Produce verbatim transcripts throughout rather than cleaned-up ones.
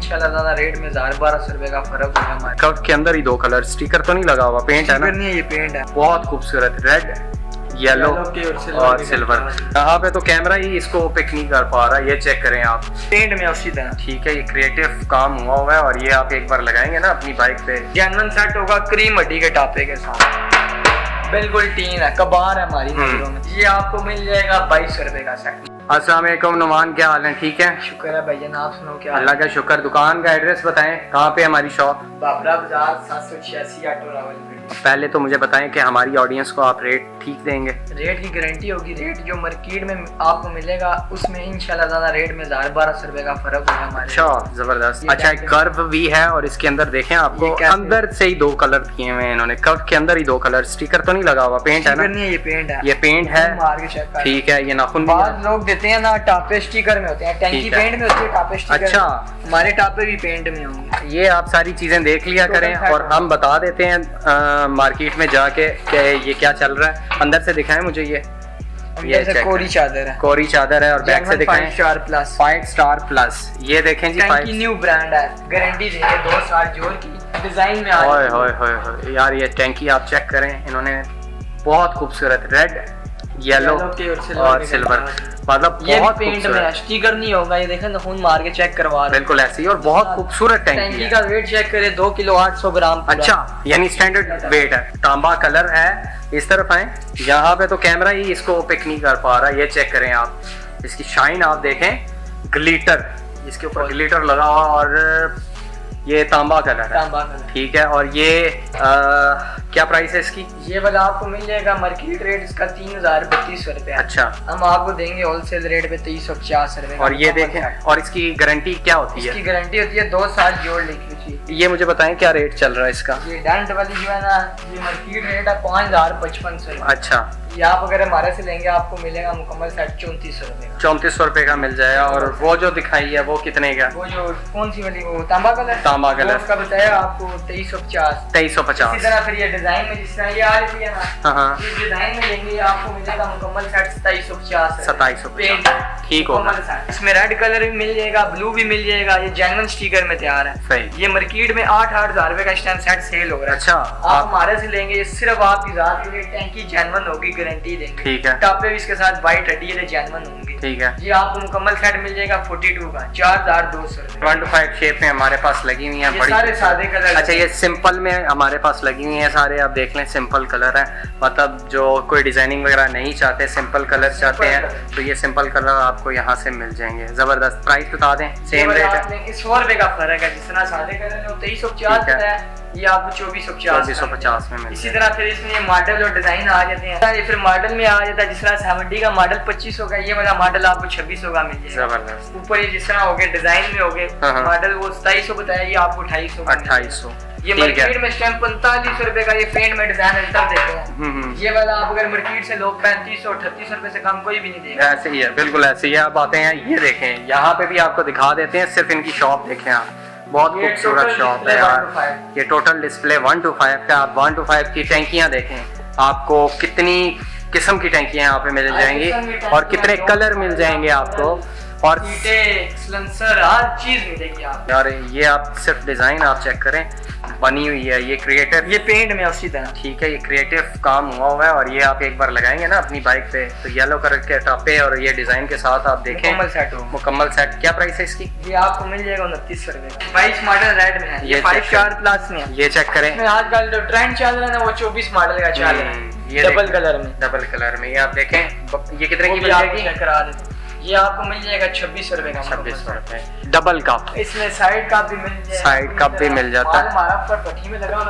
इंशाल्लाह ज्यादा रेट में हजार बारह सौ रुपए का फर्क होगा हमारे। कवर के अंदर ही दो कलर, स्टिकर तो नहीं लगा हुआ, पेंट है ना? नहीं है, ये पेंट है। बहुत खूबसूरत, रेड येलो और सिल्वर। यहाँ पे तो कैमरा ही इसको पिक नहीं कर पा रहा, ये चेक करें आप, पेंट में उसी तरह। ठीक है, ये क्रिएटिव काम हुआ हुआ है और ये आप एक बार लगाएंगे ना अपनी बाइक पे, जेन्युइन सेट होगा क्रीम हड्डी के टापे के साथ, बिल्कुल टीन है, कबार है हमारी नजरों में। ये आपको मिल जाएगा बाईस सौ रुपए का सेट। अस्सलाम वालेकुम नुमान, क्या हाल है? ठीक है, शुक्र है भैया, आप सुनो क्या? अल्लाह का शुक्र। दुकान का एड्रेस बताएं, कहाँ पे हमारी शॉप? बाबरा बाजार सात सौ छियासी ऑटो रावल। पहले तो मुझे बताएं कि हमारी ऑडियंस को आप रेट ठीक देंगे? रेट की गारंटी होगी, रेट जो मार्केट में आपको मिलेगा उसमें इंशाल्लाह ज्यादा रेट में हजार बारह सौ रुपए का फर्क होगा हमारे। अच्छा, जबरदस्त। अच्छा, कर्व भी है और इसके अंदर देखें आपको अंदर से ही दो कलर किए हुए हैं इन्होंने, कर्व के अंदर ही दो कलर, स्टिकर तो नहीं लगा हुआ, पेंट है ना? नहीं, ये पेंट है। ये पेंट है, ठीक है। ये नाखून बाद लोग देते हैं ना, टापे स्टिकर में होते हैं, टैंकी पेंट में होती है, टापे स्टिकर। अच्छा, हमारे टापे भी पेंट में होंगे। ये आप सारी चीजें देख लिया करें और हम बता देते हैं मार्केट में जाके कि ये क्या चल रहा है। अंदर से दिखाएं मुझे, ये ये कोरी चादर है, कोरी चादर है और बैक से दिखाएं, five star plus, five star plus. ये देखें जी, टैंकी न्यू ब्रांड है, गारंटी देंगे दो साल जोर की, डिजाइन में आ रही है। ओए होए होए यार, ये टैंकी आप चेक करें, इन्होंने बहुत खूबसूरत रेड येलो और सिल्वर, मतलब ये बहुत पेंट में है, स्टिकर नहीं होगा। ये देखें, खून मार के चेक करवा रहे, बिल्कुल ऐसी, और बहुत खूबसूरत टैंकी। टैंकी का वेट चेक करें, दो किलो आठ सौ ग्राम। अच्छा, यानी स्टैंडर्ड वेट है। तांबा कलर है। इस तरफ आए, यहाँ पे तो कैमरा ही इसको पिक नहीं कर पा रहा, ये चेक करें आप, इसकी शाइन आप देखें, ग्लिटर, इसके ऊपर ग्लिटर लगा हुआ और ये तांबा कलर है, ठीक है। और ये आ, क्या प्राइस है इसकी? ये वाला आपको मिल जाएगा मार्केट रेट इसका तीन हजार बत्तीस सौ रुपए। अच्छा, हम आपको देंगे होलसेल रेट पे तेईस सौ पचास रुपए। और ये देखें, और इसकी गारंटी क्या होती है? इसकी गारंटी होती है दो साल जोड़ लिखी थी। ये मुझे बताएं क्या रेट चल रहा है इसका? ये डेंट वाली जो है ना, ये मार्केट रेट है पाँच हजार पचपन सौ। अच्छा, ये आप अगर हमारे से लेंगे आपको मिलेगा मुकम्मल सेट चौंतीस सौ रुपए का। चौंतीस सौ रुपए का मिल जाएगा। और वो जो दिखाई है वो कितने का? वो जो कौन सी वाली, वो तांबा कलर, तांबा कलर, उसका बताया आपको तेईस सौ पचास। तेईस सौ पचास। इसी तरह फिर ये डिजाइन में जिस तरह ये आ रही है ना, हाँ, इस डिजाइन में लेंगे आपको मिलेगा मुकम्मल सेट सताईस सौ पचास। सताईस सौ ठीक होगा। इसमें रेड कलर भी मिल जाएगा, ब्लू भी मिल जाएगा, ये जेन्युइन स्टिकर में तैयार है। सही। ये मार्केट में आठ आठ हजार रुपए का इस टाइम सेट सेल हो रहा है। अच्छा, आप हमारे से लेंगे, ये सिर्फ आपकी जात के लिए, टैंकी जेन्युइन होगी, गारंटी देंगे। ठीक है। टापे भी इसके साथ व्हाइट हड्डी है, जेन्युइन होंगे। ठीक है। ये आपको मुकम्मल सेट मिल जाएगा बयालीस का, चार हजार दो सौ रुपए। वन टू फाइव शेप में हमारे पास लगी हुई है, बड़ी सारे सादे कलर। अच्छा, ये सिंपल में हमारे पास लगी हुई है सारे, आप देख लें, सिंपल कलर है, मतलब जो कोई डिजाइनिंग वगैरह नहीं चाहते, सिंपल कलर चाहते हैं, तो ये सिंपल कलर आपको यहाँ से मिल जाएंगे। जबरदस्त। प्राइस बता दें, सेम रेट है, सौ रुपए का फर्क है। जिस तरह सादे कलर में तेईस सौ पचास है, ये आपको चौबीस सौ पचास चौबीस सौ पचास में मिल। इसी तरह फिर इसमें ये मॉडल और डिजाइन आ जाते हैं, ये फिर मॉडल में आ जाता है। जिस तरह सेवेंटी का मॉडल पच्चीस सौ का, ये वाला मॉडल आपको छब्बीस सौ का मिल जाएगा। जबरदस्त। ऊपर ये जिस तरह हो गए डिजाइन में हो गए, मॉडल वो सताईस सौ बताया, ये आपको अट्ठाईस सौ अट्ठाईस सौ। ये मार्केट में स्टैम्प पैंतालीस सौ रुपए का, ये पेंट में डिजाइन अल्टर देते हैं। ये वाला आप अगर मार्केट से लोग पैंतीस सौ अठतीस रुपए से कम कोई भी नहीं देगा। ऐसे ही है, बिल्कुल ऐसे ही। आप आते हैं, ये देखें, यहाँ पे भी आपको दिखा देते हैं, सिर्फ इनकी शॉप देखें आप, बहुत खूबसूरत शॉप है यार। ये total display one two five का, आप वन टू फाइव की टैंकियाँ देखें, आपको कितनी किस्म की टैंकियाँ यहाँ पे मिल जाएंगी और कितने कलर मिल जाएंगे आपको, और सिलेंसर हर चीज मिलेगी आप यार। ये आप सिर्फ डिजाइन आप चेक करें, बनी हुई है, ये क्रिएटिव, ये पेंट में उसी तरह, ठीक है, ये क्रिएटिव काम हुआ हुआ है। और ये आप एक बार लगाएंगे ना अपनी बाइक पे, तो येलो कलर के टापे और ये डिजाइन के साथ आप देखें, मुकम्मल सेट हो, मुकम्मल सेट। क्या प्राइस है इसकी? ये आपको मिल जाएगा उनतीस सौ रुपए। बाईस मॉडल रेड में है, ये फाइव स्टार प्लस में है। ये चेक करें, आजकल जो ट्रेंड चल रहा है ना, वो चौबीस मॉडल का चल रहा है, ये डबल कलर में। डबल कलर में ये आप देखें, ये कितने की मिल जाएगी? करा देते, ये आपको मिल जाएगा छब्बीस सौ रुपए का। छब्बीस सौ रुपए। डबल कप, इसमें साइड कप भी मिल जाएगा, साइड कप भी मिल जाता है। हमारा ऊपर पट्टी में लगा हुआ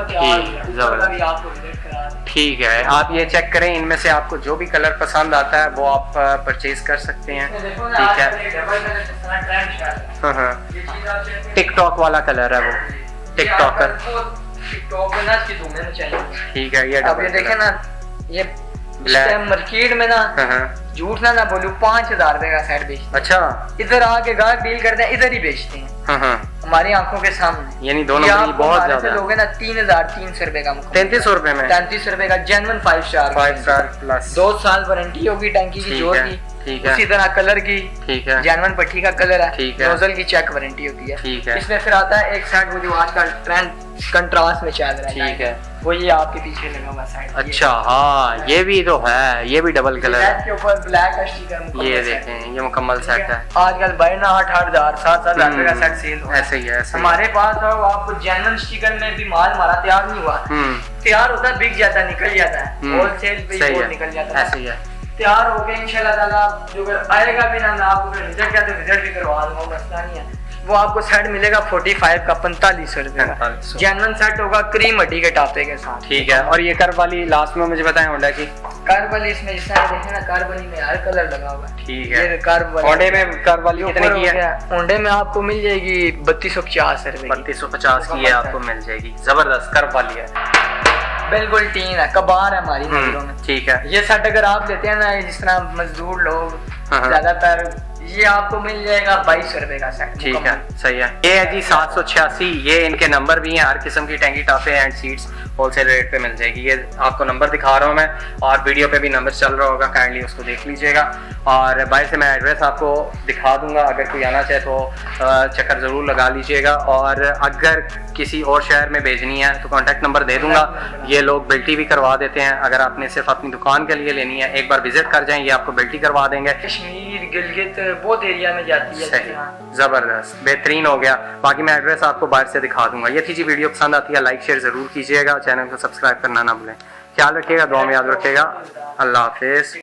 है, ठीक है। आप ये चेक करें, इनमें से आपको जो भी कलर पसंद आता है वो आप परचेज कर सकते हैं, ठीक है। टिकटॉक वाला कलर है वो, टिकटॉकर, ठीक है। ये अब ये देखें ना, ये मार्केट में ना, झूठ ना ना बोलूं, पाँच हजार रुपए का सेट बेचते। अच्छा, इधर आके गाहक डील करते हैं, इधर ही बेचते हैं हमारी आंखों के सामने, यानी दोनों बहुत ज्यादा लोग हैं ना। तीन हजार तीन सौ रुपए का, तैंतीस सौ रुपए में, तैंतीस सौ रुपए का genuine five star, five star plus, दो साल वारंटी होगी टैंकी की जोर की, ठीक है, उसी तरह कलर की, ठीक है, जैनवन पट्टी का कलर है, ठीक है, नोजल की चेक वारंटी होती है, ठीक है। इसमें फिर आता है एक साइड वो जो आजकल ट्रेंड कंट्रास्ट में चल रहा है, ठीक है, वो ये आपके पीछे लगा हुआ साइड। अच्छा हाँ, ये भी तो है, ये भी डबल कलर है, के ऊपर ब्लैक का स्टिकर, ये देखें, ये मुकम्मल सेट है। आजकल बारह आठ आठ हजार सात सात हजार का सेट सेल हो रहा है। ऐसे ही है, ऐसे हमारे पास है, आपको जैनवन स्टिकर में भी माल हमारा तैयार नहीं हुआ, तैयार होता है, बिक जाता है, निकल जाता है, होलसेल पे ही निकल जाता है, ऐसे ही है। तैयार हो गए इंशाल्लाह ताला, जो आएगा भी ना, आपको रिजल्ट क्या तो रिजल्ट भी करवा दूंगा, मसला नहीं है। वो आपको सेट मिलेगा पैंतालीस का पैंतालीस सौ रुपए का, जैनवन सेट होगा क्रीम हड्डी के टापे के साथ। ठीक है, और ये कर्व वाली लास्ट में मुझे बताएं होंडा की कर्व वाली, इसमें जिस तरह देखें ना, कर्व वाली में हर कलर लगा हुआ है। ठीक है, ये कर्व वाली, होंडे में कर्व वाली कितने की है? होंडे में आपको मिल जाएगी बत्तीस सौ पचास रुपए, बत्तीस सौ पचास की है आपको मिल जाएगी, जबरदस्त कर्व वाली है, बिल्कुल टीन है, कबार है हमारी नजरों में। ठीक है, ये सेट अगर आप लेते हैं ना, जिस तरह मजदूर लोग ज्यादातर, ये आपको मिल जाएगा बाईस सौ रुपए का सेट। ठीक है, सही है। ये है जी सात सौ छियासी, ये इनके नंबर भी हैं, हर किस्म की टैंकी टापे एंड सीट्स होलसेल रेट पे मिल जाएगी। ये आपको नंबर दिखा रहा हूँ मैं, और वीडियो पे भी नंबर चल रहा होगा, काइंडली उसको देख लीजिएगा। और बाहर से मैं एड्रेस आपको दिखा दूंगा, अगर कोई आना चाहे तो चक्कर ज़रूर लगा लीजिएगा। और अगर किसी और शहर में भेजनी है तो कॉन्टैक्ट नंबर दे दूंगा, ये लोग बिल्टी भी करवा देते हैं। अगर आपने सिर्फ अपनी दुकान के लिए लेनी है, एक बार विजिट कर जाएं, ये आपको बिल्टी करवा देंगे। कश्मीर गिलगित बहुत एरिया में जाती है, ज़बरदस्त, बेहतरीन हो गया। बाकी मैं एड्रेस आपको बाहर से दिखा दूंगा। ये थी जी वीडियो, पसंद आती है लाइक शेयर ज़रूर कीजिएगा, चैनल को सब्सक्राइब करना ना भूलें। ख्याल रखिएगा, दुआ में याद रखिएगा। अल्लाह हाफिज़।